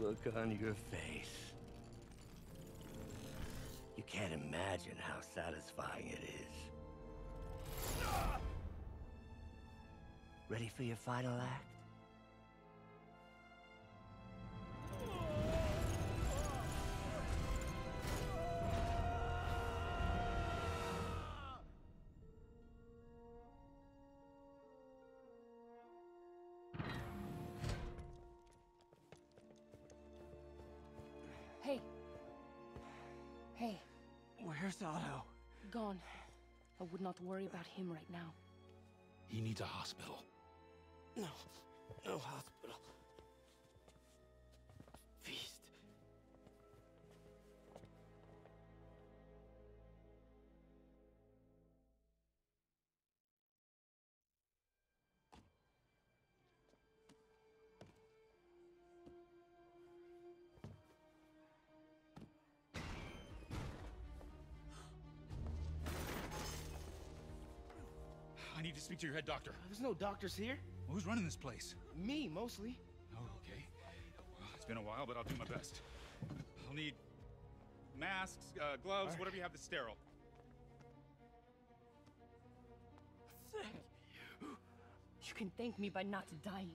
look on your face. You can't imagine how satisfying it is. Ready for your final act? Hey. Hey. Where's Otto? Gone. I would not worry about him right now. He needs a hospital. No. No hospital. Feast. I need to speak to your head doctor. There's no doctors here. Who's running this place? Me, mostly. Oh, okay. Well, it's been a while, but I'll do my best. I'll need masks, gloves, whatever you have that's sterile. Thank you. You can thank me by not dying.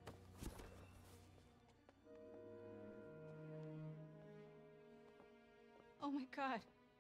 Oh my God.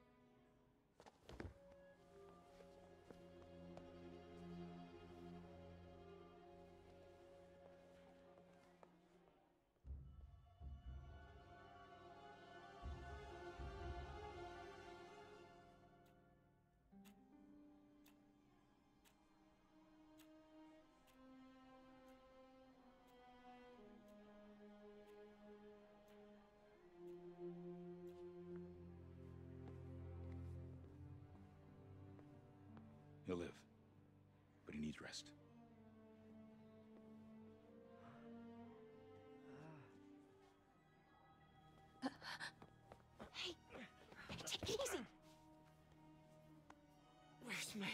He'll live, but he needs rest. Hey, take it easy. Where's May?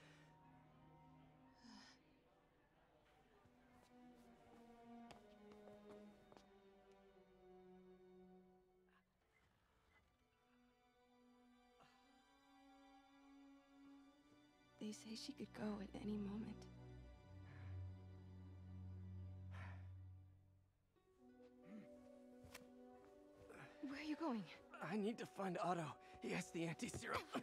They say she could go at any moment. Where are you going? I need to find Otto. He has the anti-serum. I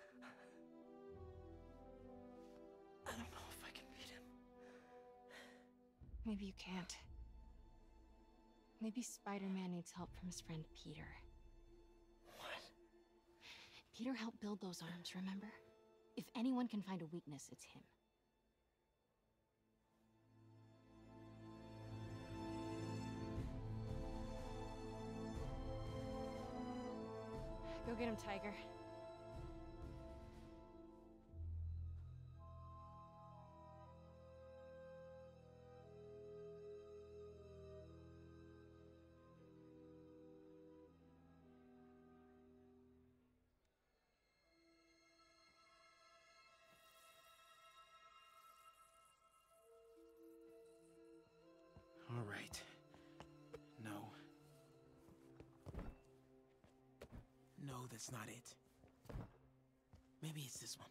don't know if I can beat him. Maybe you can't. Maybe Spider-Man needs help from his friend Peter. What? Peter helped build those arms, remember? If anyone can find a weakness, it's him. Go get him, Tiger. All right. No. No, that's not it. Maybe it's this one.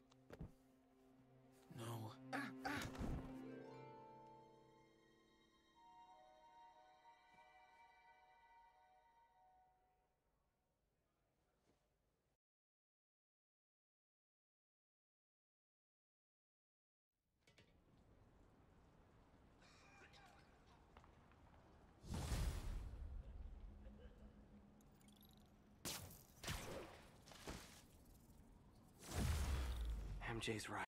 No. MJ's right.